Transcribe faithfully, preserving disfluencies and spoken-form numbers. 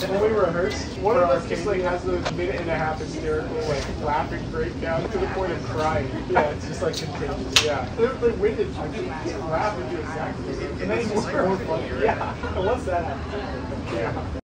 when we rehearse, one of us just like has the minute and a half hysterical, like laughing breakdown to the point of crying. Yeah, it's just like contagious. Yeah, they're like winded. I just laugh into a saxophone, and then it's just more funny. Yeah, and once that happens, yeah.